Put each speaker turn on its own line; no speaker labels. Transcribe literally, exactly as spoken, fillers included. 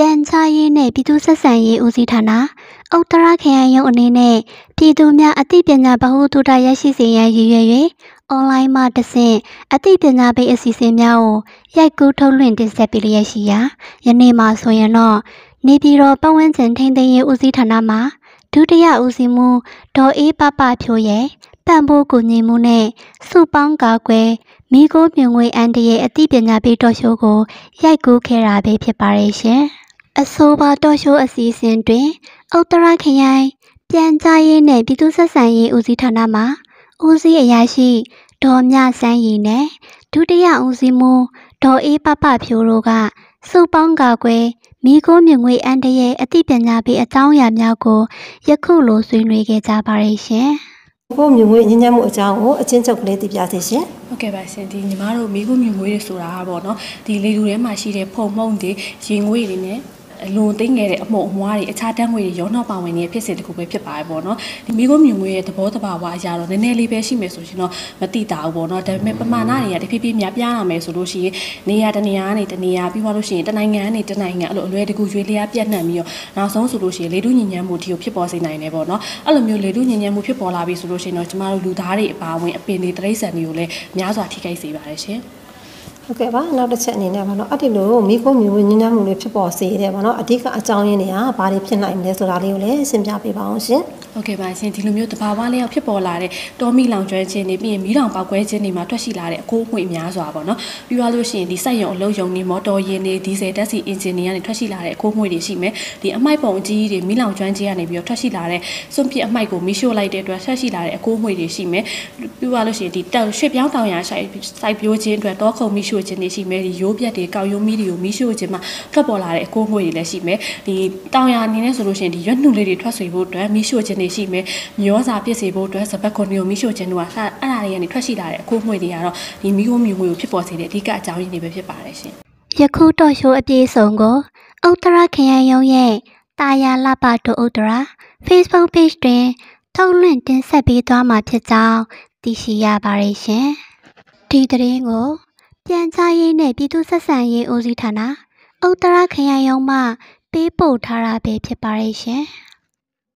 ပြန်ကြားရေးနဲ့ပြည်သူ့ဆက်ဆံရေးဦးစီးဌာနဥတ္တရခရိုင်ရုံးအနေနဲ့ပြည်သူများအသိပညာဗဟုသုတရရှိစေရန်ရည်ရွယ်၍အွန်လိုင်းမှတဆင့်အသိပညာပေးအစီအစဉ်များကိုရိုက်ကူးထုတ်လွှင့်တင်ဆက်ပေးလျက်ရှိရာယနေ့မှာဆိုရင်တော့နေပြည်တော်ပတ်ဝန်းကျင်ထိန်းသိမ်းရေးဦးစီးဌာနမှဒုတိယဦးစီးမှူးဒေါ်အေးပပဖြိုးရဲ့ပံ့ပိုးကူညီမှုနဲ့စုပေါင်းကာကွယ်မိခိုးမြငွေအန်တရဲ့အသိပညာပေးတော်ရှိုးကိုရိုက်ကူးခဲ့တာပဲဖြစ်ပါရဲ့ရှင်အဆိုပါတော်ရှိုးအစီအစဉ်တွင်ဥတ္တရခရိုင်ပြန်ကြားရေးနဲ့ပြည်သူ့ဆက်ဆံရေးဦးစီးဌာနမှဦးစီးအရာရှိဒေါ်မြစန်းရီနဲ့ဒုတိယဦးစီးမှူးဒေါ်အေးပပဖြိုးတို့ကစုပေါင်းကာကွယ်မိခိုးမြငွေအန်တရဲ့အသိပညာပေးအကြောင်းအရာများကိုယခုလိုဆွေးနွေးခဲ့ကြပါရဲ့ရှင်
ကိုမြငွေညဉ့်ညမ်းမှုအကြောင်းကိုအချင်းချုပ်ကလေးသိပြသေးရှင်
ဟုတ်ကဲ့ပါရှင်ဒီညီမတို့မိခိုးမြငွေတွေဆိုတာပေါ့နော်ဒီလေလူထဲမှာရှိတဲ့ဖုံမှုန့်တွေရေငွေတွေနဲ့အလွန်သိငယ်တဲ့အမှုံအမွားတွေအခြားတန်းငွေတွေရောနှောက်ပါဝင်နေတဲ့ဖြစ်စဉ်တစ်ခုပဲဖြစ်ပါတယ်ပေါ့နော်ဒီမိခိုးမြငွေရဲ့သဘောတဘာဝအရာတော့နည်းနည်းလေးပဲရှိမယ်ဆိုရှင်တော့မတိတာဘူးပေါ့နော်ဒါပေမဲ့ပမာဏတွေကတဖြည်းဖြည်းများပြားလာမယ်ဆိုလို့ရှိရင်နေရာတနေရာကနေတနေရာပြီးသွားလို့ရှိရင်တနိုင်ငံကနေတနိုင်ငံအဲ့လိုအလွယ်တကူရွေးလျားပြတ်နှံ့ပြီးတော့နောက်ဆုံးဆိုလို့ရှိရင်လေတုညဉ့်ညမ်းမှုဒီကိုဖြစ်ပေါ်စေနိုင်တယ်ပေါ့နော်အဲ့လိုမျိုးလေတုညဉ့်ညမ်းမှုဖြစ်ပေါ်လာပြီဆိုလို့ရှိရင်တော့ကျမတို့လူသားတွေအပါအဝင်အပင်တွေတိရစ္ဆာန်တွေကိုလည်းများစွာထိခိုက်စေပါတယ်ရှင်
ဟုတ်ကဲ့ပါနောက်တစ်ချက်အနေနဲ့ပေါ့နော်အဲ့ဒီလိုမိခိုးမြငွေညဉ့်ညမ်းမှုတွေဖြစ်ပေါ်စေတယ်ပေါ့နော်အဓိကအကြောင်းရင်းတွေကဘာတွေဖြစ်နိုင်လဲဆိုတာလေးကိုလည်းရှင်းပြပေးပါအောင်ရှင်
ဟုတ်ကဲ့ပါရှင်ဒီလိုမျိုးတဘာဝလေးဖြစ်ပေါ်လာတဲ့တောမီလောင်ကျွမ်းခြင်းတွေပြီးရင်မီးတောင်ပေါက်ကွဲခြင်းတွေမှာထွက်ရှိလာတဲ့အကိုးအငွေများစွာပေါ့နော်ပြီးသွားလို့ရှိရင်ဒီစိုက်ရုံအလုံးယုံတွေမော်တော်ယာဉ်တွေဒီဇယ်တက်စီအင်ဂျင်တွေကနေထွက်ရှိလာတဲ့အကိုးအငွေတွေရှိမယ်ဒီအမိုက်ပုံအကြီးကြီးတွေမီးလောင်ကျွမ်းခြင်းကနေပြီးတော့ထွက်ရှိလာတဲ့စွန့်ပစ်အမိုက်ကိုမီးရှို့လိုက်တဲ့အတွက်ထွက်ရှိလာတဲ့အကိုးအငွေတွေရှိမယ်ပြီးသွားလို့ရှိရင်ဒီတောင်ရွှေ့ပြောင်းတောင်ရဆိုင်စိုက်ပျိုးခြင်းအတွက်တောခုံမီးရှို့ခြင်းတွေရှိမယ်ဒီရိုးပြက်တွေကောက်ရိုးမီးတွေကိုမီးရှို့ခြင်းမှာထွက်ပေါ်လာတဲ့အကိုးအငွေတွေလည်းရှိမယ်ဒီတောင်ရအနေနဲ့ဆိုလို့ရှိရင်ဒီရွက်နှုလေးတွေထွက်စေဖို့အတွက်မီးရှို့ခြင်းတွေရှိမယ်မျောစာပြစ်စေဖို့အတွက်စပတ်ခွန်မျိုးမီးရှို့ခြင်းတို့ကအဲ့အရာတွေကနေထွက်ရှိလာတဲ့အကိုးအငွေတွေကတော့ဒီမိခိုးမြူငွေကိုဖြစ်ပေါ်စေတဲ့အဓိကအကြောင်းရင်းတွေပဲဖြစ်ပါတယ်ရှင်
ယခုတော်ရှိုးအပြည့်စုံကိုဥတ္တရခရိုင်ရုံးရဲ့တာယာလပတို့ဥတ္တရာ Facebook Page တွင်ထုတ်လွှင့်တင်ဆက်ပေးသွားမှာဖြစ်ကြောင်းသိရှိရပါတယ်ရှင်ဒီသတင်းကိုပြန်ကြားရေးနဲ့ပြည်သူ့ဆက်ဆံရေးဦးစီးဌာနဥတ္တရခရိုင်ရုံးမှပေးပို့ထားတာပဲဖြစ်ပါတယ်ရှင်